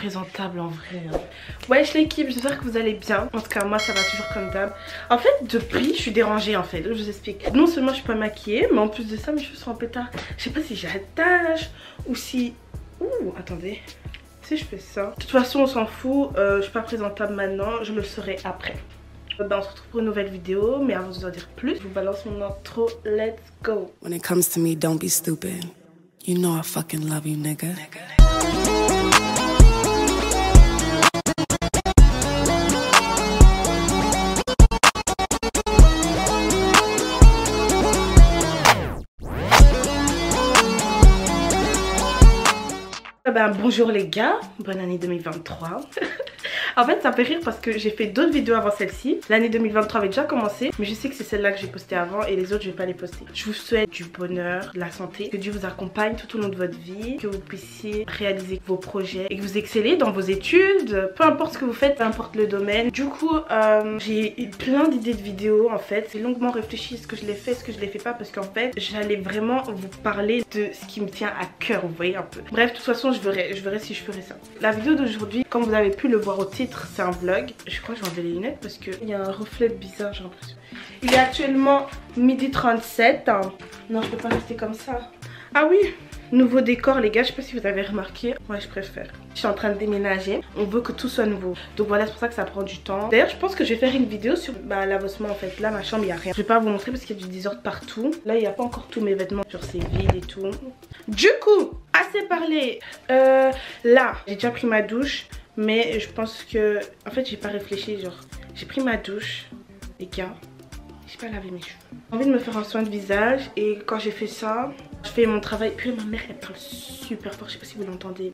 présentable en vrai. Wesh l'équipe, j'espère que vous allez bien. En tout cas moi ça va toujours comme d'hab. En fait depuis je suis dérangée en fait. Je vous explique. Non seulement je suis pas maquillée, mais en plus de ça mes cheveux sont en pétard. Je sais pas si j'attache ou si... Ouh attendez. Si je fais ça. De toute façon on s'en fout. Je suis pas présentable maintenant. Je le serai après. On se retrouve pour une nouvelle vidéo. Mais avant de vous en dire plus, je vous balance mon intro. Let's go. When it comes to me, don't be stupid. You know I fucking love you, nigga. Bonjour les gars, bonne année 2023. En fait ça me fait rire parce que j'ai fait d'autres vidéos avant celle-ci. L'année 2023 avait déjà commencé, mais je sais que c'est celle-là que j'ai postée avant et les autres je vais pas les poster. Je vous souhaite du bonheur, de la santé, que Dieu vous accompagne tout au long de votre vie, que vous puissiez réaliser vos projets et que vous excellez dans vos études, peu importe ce que vous faites, peu importe le domaine. Du coup j'ai eu plein d'idées de vidéos en fait. J'ai longuement réfléchi à ce que je l'ai fait, ce que je l'ai fait pas, parce qu'en fait j'allais vraiment vous parler de ce qui me tient à cœur, vous voyez un peu. Bref, de toute façon je verrai si je ferai ça. La vidéo d'aujourd'hui, comme vous avez pu le voir au titre, c'est un vlog. Je crois que j'ai enlevé les lunettes parce qu'il y a un reflet bizarre, j'ai l'impression. Il est actuellement 12h37. Non, je peux pas rester comme ça. Ah oui, nouveau décor les gars, je sais pas si vous avez remarqué. Moi je préfère. Je suis en train de déménager. On veut que tout soit nouveau. Donc voilà, c'est pour ça que ça prend du temps. D'ailleurs, je pense que je vais faire une vidéo sur l'avancement en fait. Là, ma chambre, il n'y a rien. Je vais pas vous montrer parce qu'il y a du désordre partout. Là, il n'y a pas encore tous mes vêtements. Sur c'est vide et tout. Du coup, assez parlé. Là, j'ai déjà pris ma douche. Mais je pense que... En fait, j'ai pas réfléchi. Genre, j'ai pris ma douche, les gars. J'ai pas lavé mes cheveux. J'ai envie de me faire un soin de visage. Et quand j'ai fait ça, je fais mon travail. Puis ma mère, elle parle super fort. Je sais pas si vous l'entendez.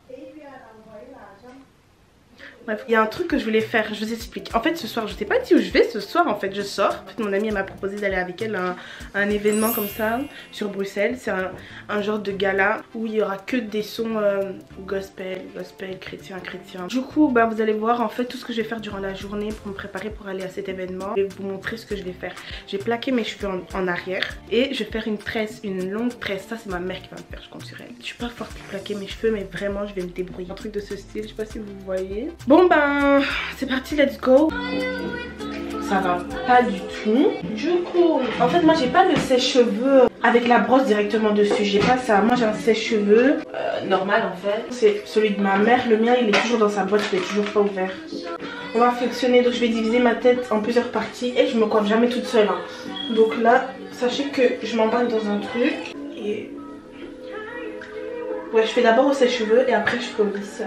Bref, il y a un truc que je voulais faire, je vous explique. En fait ce soir, je sais pas dit où je vais ce soir en fait, je sors. En fait mon amie elle m'a proposé d'aller avec elle à un événement comme ça sur Bruxelles. C'est un genre de gala où il y aura que des sons gospel, chrétien. Du coup vous allez voir en fait tout ce que je vais faire durant la journée pour me préparer pour aller à cet événement. Je vais vous montrer ce que je vais faire. J'ai plaqué mes cheveux en arrière et je vais faire une tresse, une longue tresse. Ça c'est ma mère qui va me faire, je compte sur elle. Je suis pas forte pour plaquer mes cheveux mais vraiment je vais me débrouiller. Un truc de ce style, je sais pas si vous voyez. Bon c'est parti, let's go. Ça va pas du tout. Du coup, en fait moi j'ai pas le sèche-cheveux avec la brosse directement dessus. J'ai pas ça. Moi j'ai un sèche-cheveux normal en fait. C'est celui de ma mère. Le mien il est toujours dans sa boîte, il est toujours pas ouvert. On va fonctionner, donc je vais diviser ma tête en plusieurs parties et je me coiffe jamais toute seule. Donc là, sachez que je m'emballe dans un truc et... Ouais, je fais d'abord au sèche-cheveux et après je fais au lisseur.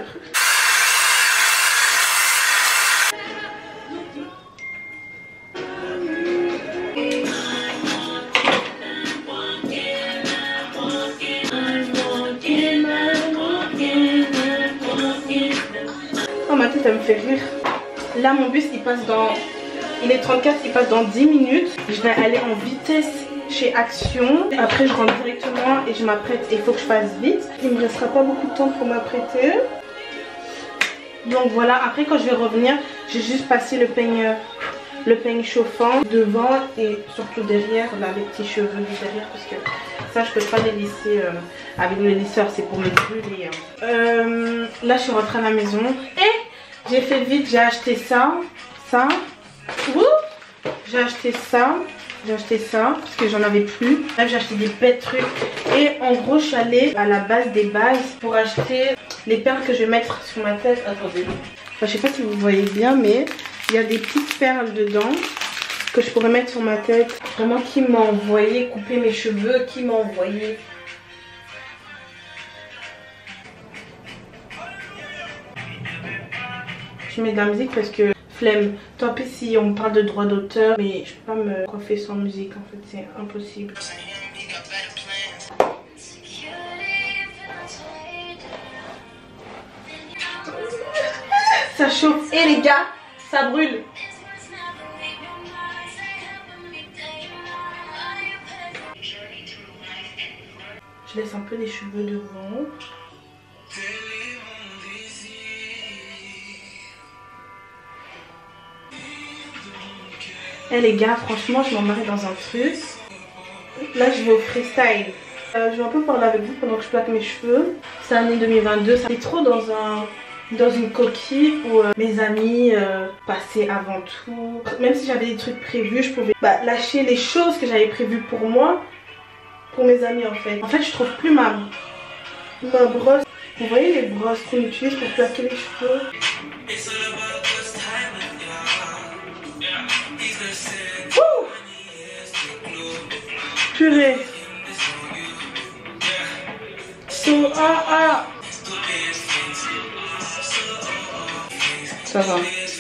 Ma tête elle me fait rire. Là mon bus il passe dans... Il est 34, il passe dans 10 minutes. Je vais aller en vitesse chez Action. Après je rentre directement et je m'apprête. Il faut que je fasse vite. Il me restera pas beaucoup de temps pour m'apprêter. Donc voilà, après quand je vais revenir, j'ai juste passé le peigne chauffant devant et surtout derrière, là les petits cheveux derrière parce que ça je peux pas les lisser avec le lisseur, c'est pour me brûler. Là je suis rentrée à la maison et j'ai fait vite, j'ai acheté ça, j'ai acheté ça parce que j'en avais plus. Là j'ai acheté des bêtes trucs et en gros je suis allée à la base des bases pour acheter les perles que je vais mettre sur ma tête. Attendez, enfin, je sais pas si vous voyez bien mais il y a des petites perles dedans que je pourrais mettre sur ma tête. Vraiment qui m'a envoyé couper mes cheveux, qui m'a envoyé. Je mets de la musique parce que flemme. Tant pis si on me parle de droit d'auteur, mais je peux pas me coiffer sans musique en fait, c'est impossible. Ça chauffe et les gars, ça brûle. Je laisse un peu les cheveux devant. Eh les gars, franchement je m'embarque dans un truc. Là je vais au freestyle. Je vais un peu parler avec vous pendant que je plaque mes cheveux. C'est l'année 2022. C'est trop dans un dans une coquille où mes amis passaient avant tout. Même si j'avais des trucs prévus, je pouvais lâcher les choses que j'avais prévues pour moi, pour mes amis en fait. En fait, je trouve plus ma brosse. Vous voyez les brosses qu'on utilise pour plaquer les cheveux? Ouh! Purée. Ça va.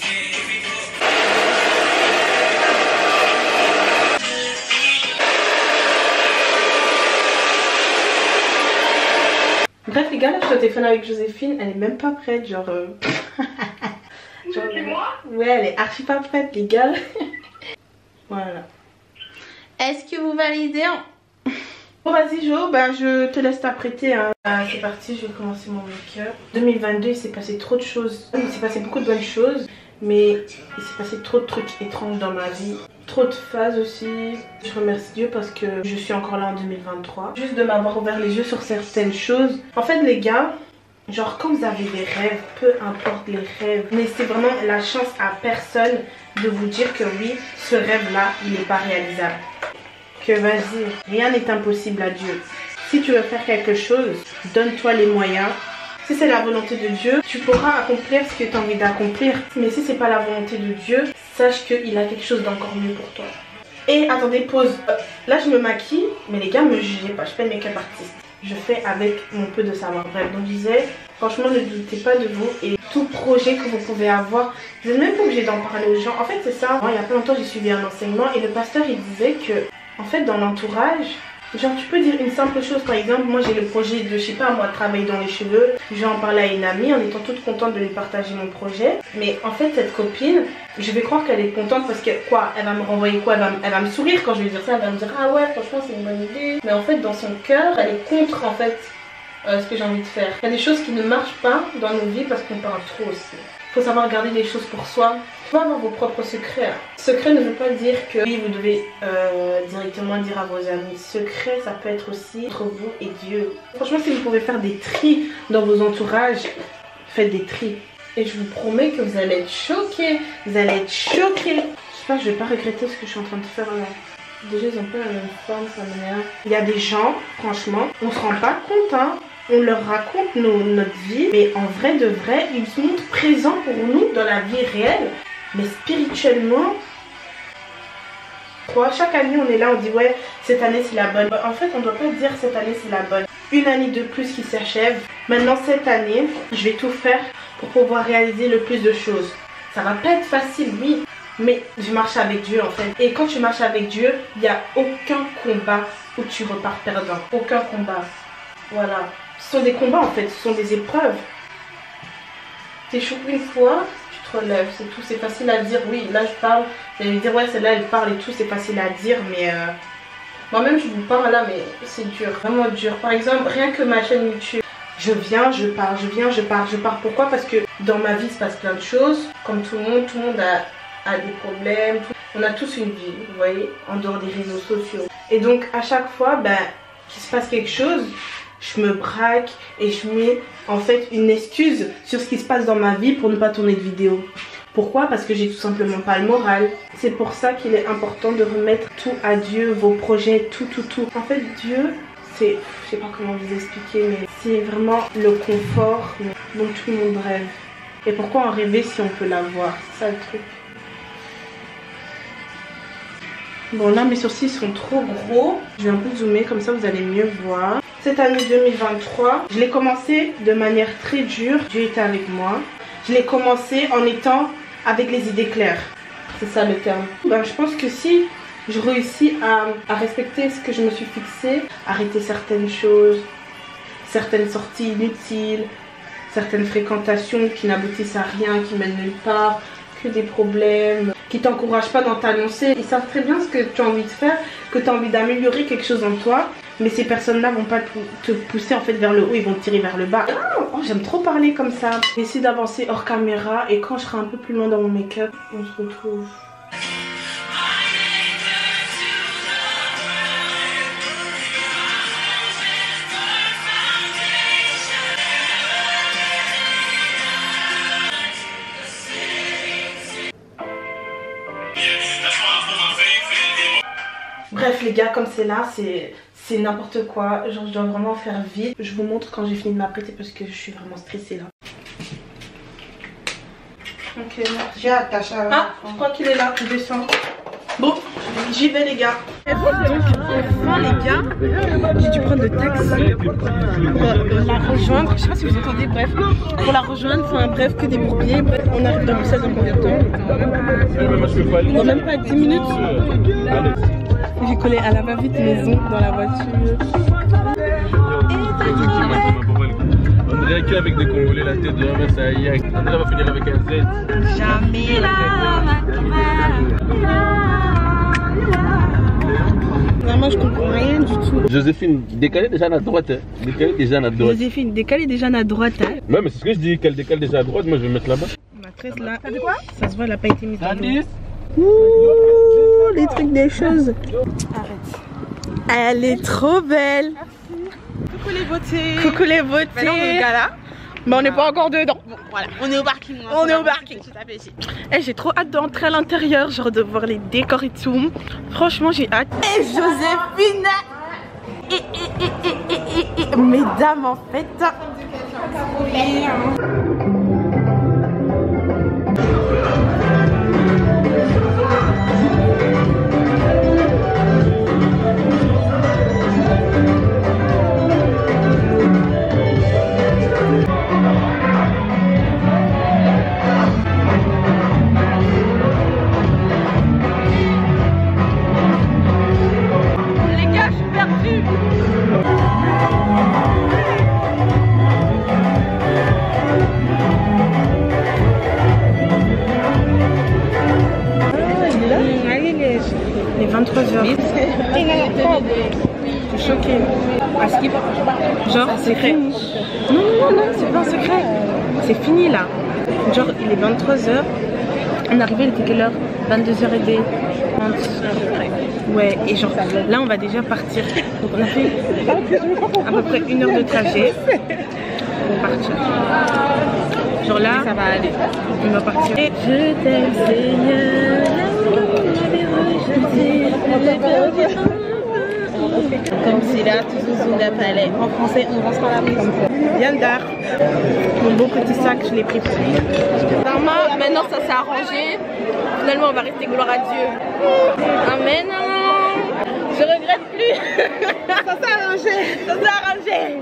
Bref les gars, là je suis au téléphone avec Joséphine, elle est même pas prête, genre... Ouais, elle est archi pas prête les gars. Voilà. Est-ce que vous validez? Bon vas-y Jo, je te laisse t'apprêter hein. C'est parti, je vais commencer mon make-up. 2022 il s'est passé trop de choses. Il s'est passé beaucoup de bonnes choses, mais il s'est passé trop de trucs étranges dans ma vie. Trop de phases aussi. Je remercie Dieu parce que je suis encore là en 2023. Juste de m'avoir ouvert les yeux sur certaines choses. En fait les gars, genre quand vous avez des rêves, peu importe les rêves, mais c'est vraiment la chance à personne de vous dire que oui, ce rêve là il n'est pas réalisable. Que vas-y, rien n'est impossible à Dieu. Si tu veux faire quelque chose, donne-toi les moyens. Si c'est la volonté de Dieu, tu pourras accomplir ce que tu as envie d'accomplir. Mais si c'est pas la volonté de Dieu, sache qu'il a quelque chose d'encore mieux pour toi. Et attendez, pause. Là je me maquille, mais les gars me jugez pas, je fais make-up artiste. Je fais avec mon peu de savoir. Bref, donc je disais, franchement ne doutez pas de vous et tout projet que vous pouvez avoir, vous n'êtes même pas obligé d'en parler aux gens. En fait c'est ça, moi, il y a pas longtemps j'ai suivi un enseignement et le pasteur il disait que en fait dans l'entourage, genre tu peux dire une simple chose, par exemple moi j'ai le projet de, je sais pas moi, travailler dans les cheveux, je vais en parler à une amie en étant toute contente de lui partager mon projet, mais en fait cette copine, je vais croire qu'elle est contente parce que quoi, elle va me renvoyer quoi, elle va me sourire quand je vais dire ça, elle va me dire ah ouais franchement c'est une bonne idée, mais en fait dans son cœur elle est contre en fait ce que j'ai envie de faire. Il y a des choses qui ne marchent pas dans nos vies parce qu'on parle trop aussi. Il faut savoir garder les choses pour soi. Il faut avoir vos propres secrets. Secret ne veut pas dire que oui, vous devez directement dire à vos amis. Secret, ça peut être aussi entre vous et Dieu. Franchement, si vous pouvez faire des tris dans vos entourages, faites des tris. Et je vous promets que vous allez être choqués. Vous allez être choqués. J'espère que je ne vais pas regretter ce que je suis en train de faire là. Déjà, ils ont pas la même forme, ça m'énerve. Il y a des gens, franchement, on se rend pas compte, hein. On leur raconte notre vie, mais en vrai de vrai, ils se montrent présents pour nous dans la vie réelle. Mais spirituellement, chaque année on est là, on dit ouais, cette année c'est la bonne. En fait, on ne doit pas dire cette année c'est la bonne. Une année de plus qui s'achève. Maintenant, cette année, je vais tout faire pour pouvoir réaliser le plus de choses. Ça va pas être facile, oui. Mais je marche avec Dieu en fait. Et quand tu marches avec Dieu, il n'y a aucun combat où tu repars perdant. Aucun combat. Voilà. Ce sont des combats en fait, ce sont des épreuves. Tu échoues une fois, tu te relèves, c'est tout. C'est facile à dire, oui, là je parle. Vous allez me dire, ouais, celle-là elle parle et tout, c'est facile à dire, mais moi-même je vous parle là, mais c'est dur, vraiment dur. Par exemple, rien que ma chaîne YouTube, je viens, je pars, je viens, je pars, je pars. Pourquoi? Parce que dans ma vie il se passe plein de choses, comme tout le monde a des problèmes. On a tous une vie, vous voyez, en dehors des réseaux sociaux. Et donc à chaque fois, qu'il se passe quelque chose, je me braque et je mets en fait une excuse sur ce qui se passe dans ma vie pour ne pas tourner de vidéo. Pourquoi? Parce que j'ai tout simplement pas le moral. C'est pour ça qu'il est important de remettre tout à Dieu, vos projets, tout. En fait, Dieu, c'est, je sais pas comment vous expliquer, mais c'est vraiment le confort dont tout le monde rêve. Et pourquoi en rêver si on peut l'avoir? C'est ça le truc. Bon là mes sourcils sont trop gros. Je vais un peu zoomer comme ça vous allez mieux voir. Cette année 2023, je l'ai commencé de manière très dure. Dieu était avec moi. Je l'ai commencé en étant avec les idées claires. C'est ça le terme. Je pense que si je réussis à respecter ce que je me suis fixé, arrêter certaines choses, certaines sorties inutiles, certaines fréquentations qui n'aboutissent à rien, qui mènent nulle part, que des problèmes, qui t'encouragent pas dans t'annoncer. Ils savent très bien ce que tu as envie de faire, que tu as envie d'améliorer quelque chose en toi, mais ces personnes-là vont pas te pousser en fait vers le haut, ils vont te tirer vers le bas. Oh, j'aime trop parler comme ça. J'essaie d'avancer hors caméra et quand je serai un peu plus loin dans mon make-up, on se retrouve. Bref les gars, comme c'est là, c'est n'importe quoi. Genre je dois vraiment faire vite. Je vous montre quand j'ai fini de m'apprêter parce que je suis vraiment stressée là. Ok, J'ai attaché à ah, je crois qu'il est là, je descends. Bon, j'y vais les gars. Enfin les gars, j'ai dû prendre le taxi pour la rejoindre. Je sais pas si vous entendez, bref. Pour la rejoindre, enfin bref, que des bourbiers. Bref, on arrive dans Bruxelles dans combien de temps? Dans même pas 10 minutes. J'ai collé à la va-vite maison dans la voiture. On dirait qu'avec des Congolais, la tête de Hermès à Ayak. André va finir avec un Z. Jamais là, vraiment, je comprends rien du tout. Joséphine, décalée déjà à droite. Hein. Décalée déjà à droite. Joséphine, décalée déjà à droite. Hein. Ouais, mais c'est ce que je dis, qu'elle décale déjà à droite. Moi, je vais me mettre là-bas. Ma tresse là, ça se voit, elle a pas été mise en l'eau. Ouh, les trucs des choses. Arrête. Elle est trop belle. Coucou les beautés. Coucou les beautés. Maintenant on est là. Mais on n'est pas encore dedans. Bon voilà, on est au parking. On est au parking. Eh, j'ai trop hâte d'entrer à l'intérieur, genre de voir les décors et tout. Franchement j'ai hâte. Et Joséphine mesdames en fait. Les 23h. Je suis choquée. Genre c'est fini. Non, c'est pas un secret. C'est fini là. Genre il est 23h. On est arrivé, il était quelle heure? 22h30. Ouais, et genre là on va déjà partir. Donc on a fait à peu près 1 heure de trajet pour partir. Genre là, ça va aller. On va partir. Et je t'aime Seigneur. Comme si là, tout sous le palais. En français, on rentre à la maison. Yandar, mon beau petit sac, je l'ai pris pour lui. Norma, maintenant ça s'est arrangé. Finalement, on va rester gloire à Dieu. Amen. Je regrette plus. Ça s'est arrangé. Ça s'est arrangé.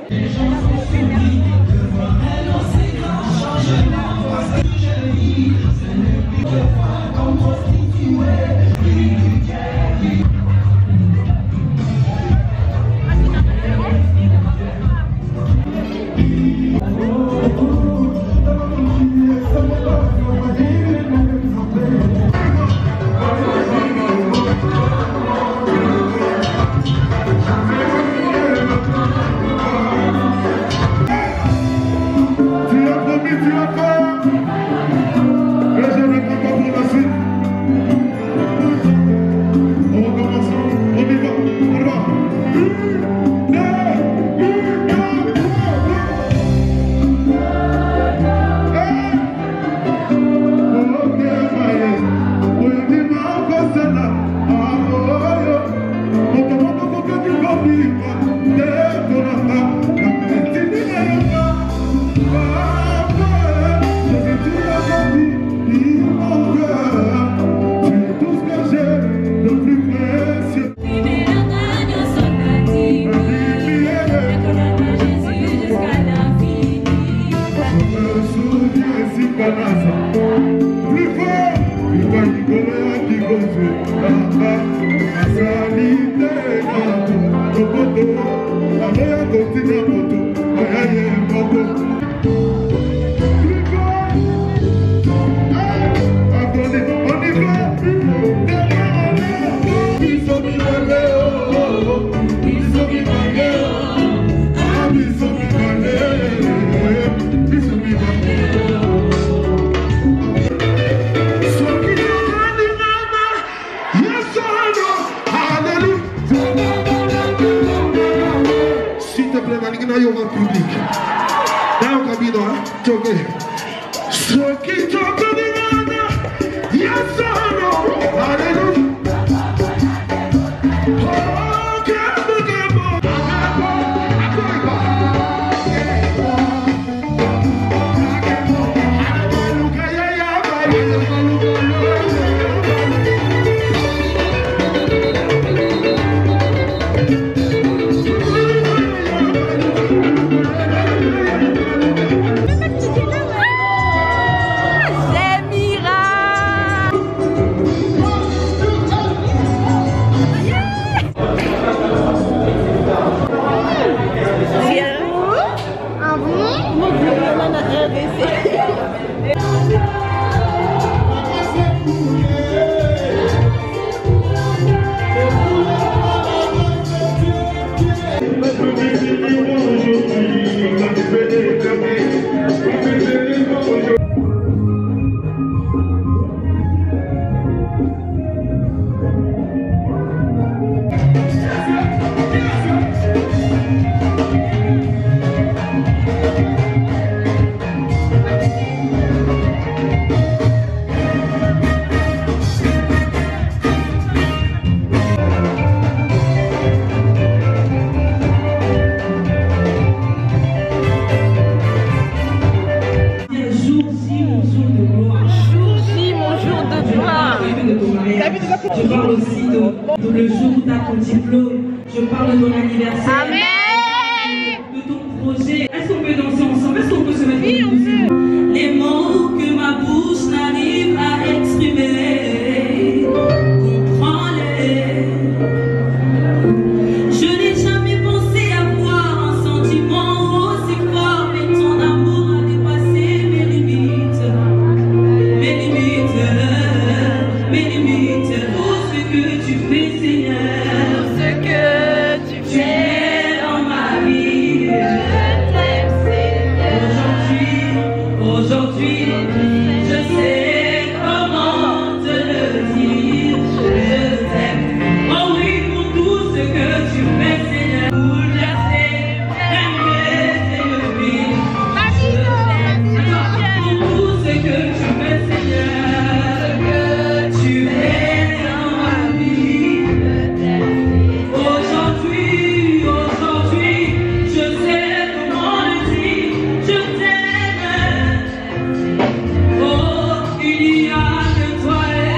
Hallelujah. Je parle aussi de le jour de ton diplôme. Je parle de ton anniversaire. Amen. De ton projet. Est-ce qu'on peut danser ensemble? Est-ce qu'on peut se mettre? Oui, on peut. Les mots que ma bouche n'arrive à exprimer, comprends-les. Je n'ai jamais pensé avoir un sentiment aussi fort, mais ton amour a dépassé mes limites. Mes limites, mes limites. Tout ce que tu fais, Seigneur, ce que tu fais dans ma vie. Je t'aime, Seigneur. Aujourd'hui, je sais comment te le dire. Je t'aime. Oh oui, pour tout ce que tu fais, Seigneur. Bouleverser, aimer, t'élever. Pour tout ce que tu fais, Seigneur. Que tu es dans ma vie. Aujourd'hui, je sais comment le dire. Je t'aime. Oh, il n'y a que toi.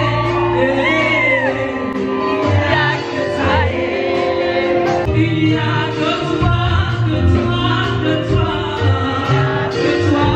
Il n'y a que toi, que toi, que toi, que toi.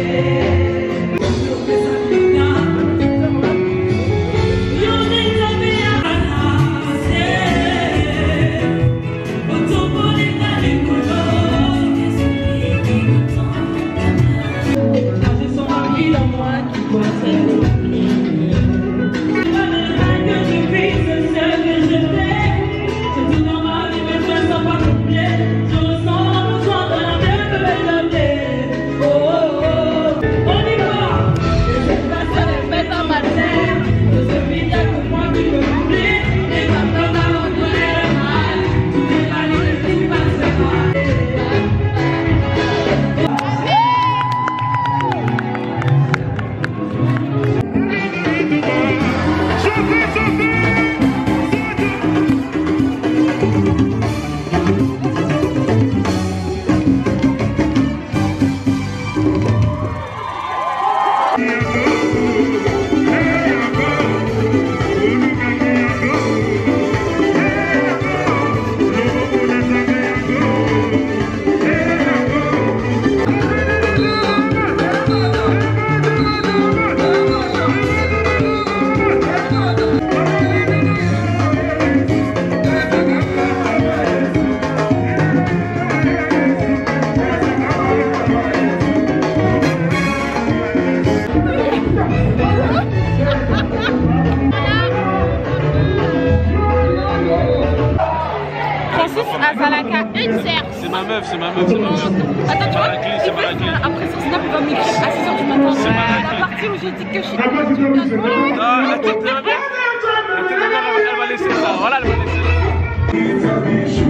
Azalaka, une serre. C'est ma meuf, c'est ma meuf, c'est ma meuf. Attends, tu vois, C'est Marrakech. après son snap, il va m'écrire à 6h du matin. C'est Marrakech. La partie où j'ai dit que je suis Non, la tête de la mère. La tête de la mère, elle va laisser ça. Voilà, elle va laisser ça.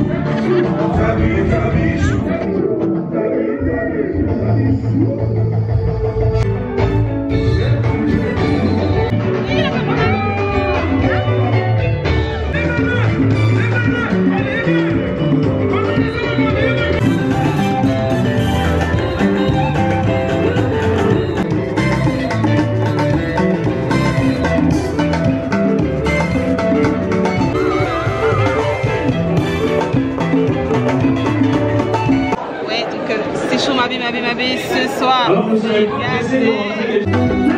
Ouais, donc c'est chaud, ma bébé, ce soir. J'ai gâté.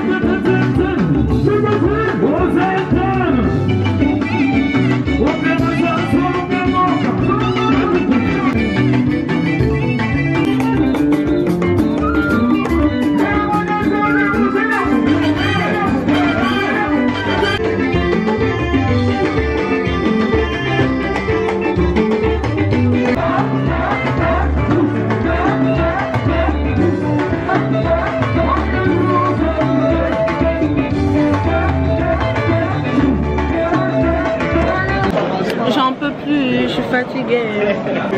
J'en peux plus, je suis fatiguée.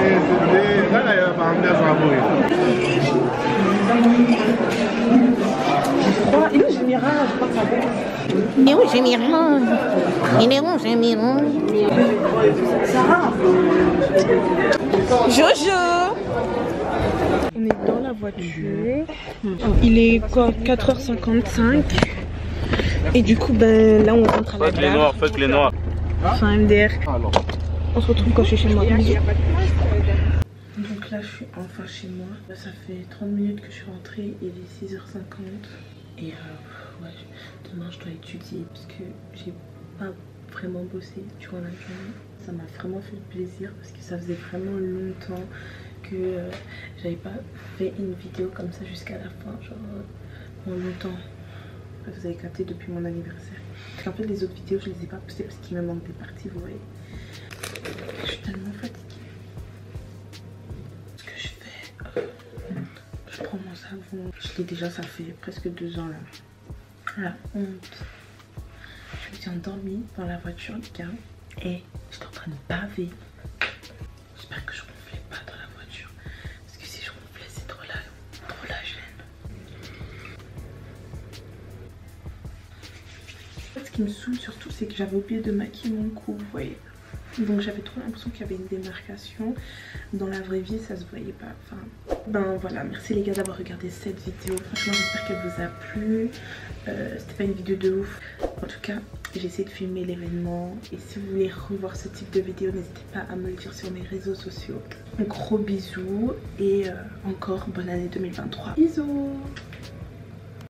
Et où j'ai mis rien, je crois que ça va. Et où j'ai mis rien? Il est où j'ai mis rien? Sarah. Jojo! On est dans la voiture. Il est quoi, 4h55. Et du coup, ben là on rentre à la Faites les gare. noirs, faites les noirs. Enfin, MDR. Alors. On se retrouve quand je suis chez moi. Bisous. Donc là, je suis enfin chez moi. Ça fait 30 minutes que je suis rentrée. Il est 6h50. Et ouais, demain je dois étudier parce que j'ai pas vraiment bossé durant la journée. Ça m'a vraiment fait plaisir parce que ça faisait vraiment longtemps que j'avais pas fait une vidéo comme ça jusqu'à la fin. Genre, longtemps. Vous avez capté depuis mon anniversaire. En fait, les autres vidéos, je les ai pas postées parce qu'il me manque des parties, vous voyez. Je suis tellement fatiguée. Ce que je fais, je prends mon savon. Je l'ai déjà, ça fait presque 2 ans là. La honte. Je me suis endormie dans la voiture, les gars. Et j'étais en train de baver. J'espère que je ronflais pas dans la voiture. Parce que si je ronflais, c'est trop la gêne. Ce qui me saoule surtout, c'est que j'avais oublié de maquiller mon cou, vous voyez. Donc j'avais trop l'impression qu'il y avait une démarcation. Dans la vraie vie, ça se voyait pas. Enfin, ben voilà, merci les gars d'avoir regardé cette vidéo. Franchement, j'espère qu'elle vous a plu. C'était pas une vidéo de ouf. En tout cas, j'ai essayé de filmer l'événement. Et si vous voulez revoir ce type de vidéo, n'hésitez pas à me le dire sur mes réseaux sociaux. Un gros bisous et encore bonne année 2023. Bisous.